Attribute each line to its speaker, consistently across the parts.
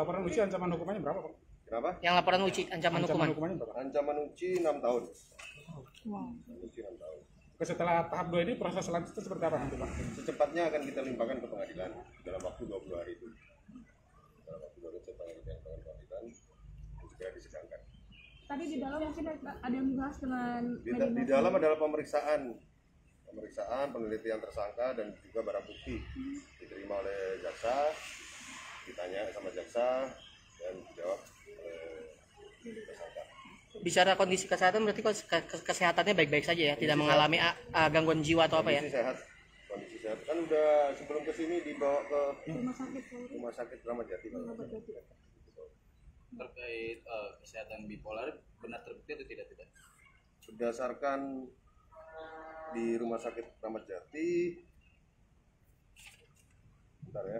Speaker 1: laporan uji ancaman hukumannya berapa, Pak?
Speaker 2: Kenapa?
Speaker 3: Yang laporan uji ancaman hukuman.
Speaker 1: Hukumannya berapa?
Speaker 2: Ancaman uji 6 tahun.
Speaker 4: Wow.
Speaker 2: Uji 6 tahun.
Speaker 1: Setelah tahap 2 ini proses selanjutnya seperti apa nanti, Pak?
Speaker 2: Secepatnya akan kita limpahkan ke pengadilan dalam waktu 20 hari itu. Dalam waktu 20 hari kita limpahkan ke pengadilan dan segera disidangkan.
Speaker 4: Tadi di dalam mungkin ada yang dibahas dengan
Speaker 2: Di dalam adalah pemeriksaan, penelitian tersangka dan juga barang bukti diterima oleh jaksa, ditanya sama jaksa dan dijawab oleh tersangka.
Speaker 3: Bicara kondisi kesehatan berarti kesehatannya baik-baik saja ya, tidak mengalami gangguan jiwa atau apa ya?
Speaker 2: Kondisi sehat kan udah sebelum kesini dibawa ke
Speaker 4: rumah sakit
Speaker 2: Kramat Jati.
Speaker 5: Terkait kesehatan bipolar benar terbukti atau tidak?
Speaker 2: Berdasarkan di rumah sakit Kramat Jati, bentar ya.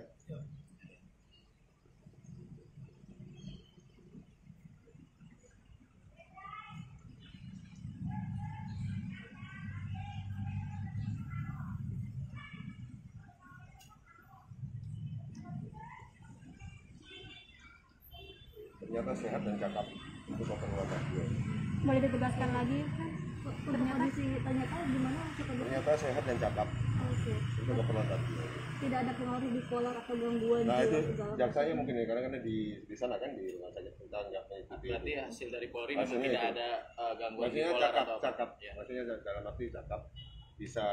Speaker 2: Ternyata sehat dan cakap untuk keperluan beliau.
Speaker 4: boleh ditegaskan lagi kan ternyata gimana
Speaker 2: Ternyata sehat dan cakap untuk keperluan beliau.
Speaker 4: Tidak ada pengaruh bipolar atau gangguan
Speaker 2: Nah itu
Speaker 4: segala
Speaker 2: jaksanya mungkin ya karena di sana kan di rumah sakit kita nggak mengikuti.
Speaker 5: Berarti hasil dari Polri memang
Speaker 2: Hasilnya
Speaker 5: tidak
Speaker 2: itu.
Speaker 5: ada gangguan
Speaker 2: Maksudnya
Speaker 5: bipolar atau apa?
Speaker 2: cakap.
Speaker 5: Ya.
Speaker 2: Maksudnya dalam arti cakap bisa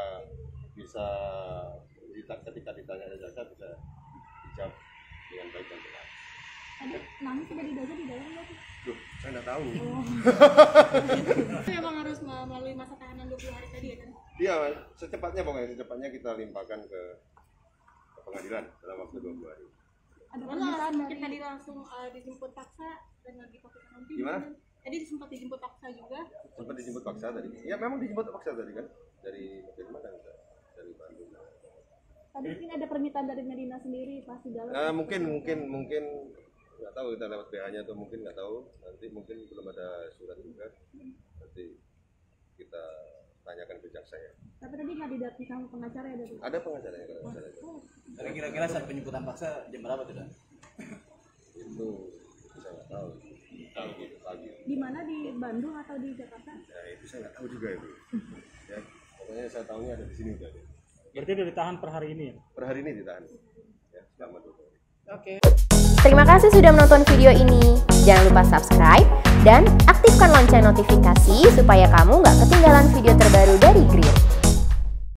Speaker 2: ketika ditanya oleh jaksa bisa dijawab dengan baik dan benar.
Speaker 4: Tadi nangis sudah dijaga di dalam nggak sih?
Speaker 2: Duh, saya nggak tahu.
Speaker 4: Itu memang harus melalui masa tahanan 20 hari tadi ya kan?
Speaker 2: Iya, secepatnya kita limpahkan ke pengadilan dalam waktu 20 hari.
Speaker 4: Ada permintaan dari tadi langsung dijemput paksa dan lagi pakai nanti.
Speaker 2: Gimana?
Speaker 4: Tadi sempat dijemput paksa juga.
Speaker 2: Sempat dijemput paksa tadi. Ya memang dijemput paksa tadi kan. Dari mana? Dari Bandung.
Speaker 4: Tadi mungkin ada permintaan dari Medina sendiri pasti dalam.
Speaker 2: Mungkin nggak tahu kita lewat BH-nya atau mungkin nggak tahu. Nanti mungkin belum ada surat juga. Nanti kita tanyakan ke jaksa ya.
Speaker 4: Tapi tadi nggak didatangi sama pengacara ya dari?
Speaker 2: Ada pengacaranya kalau pengacara.
Speaker 5: Tapi kira-kira saat penjemputan paksa jam berapa tidak?
Speaker 2: Itu saya nggak tahu. Pagi.
Speaker 4: Di mana, di Bandung atau di Jakarta?
Speaker 2: Ya itu saya nggak tahu juga itu. Ya pokoknya saya tahunya ada di sini udah.
Speaker 1: Berarti udah ditahan per hari ini ya?
Speaker 2: Per hari ini ditahan. Ya selama 20 hari.
Speaker 3: Oke.
Speaker 6: Terima kasih sudah menonton video ini. Jangan lupa subscribe dan aktifkan lonceng notifikasi supaya kamu nggak ketinggalan video terbaru dari Grid.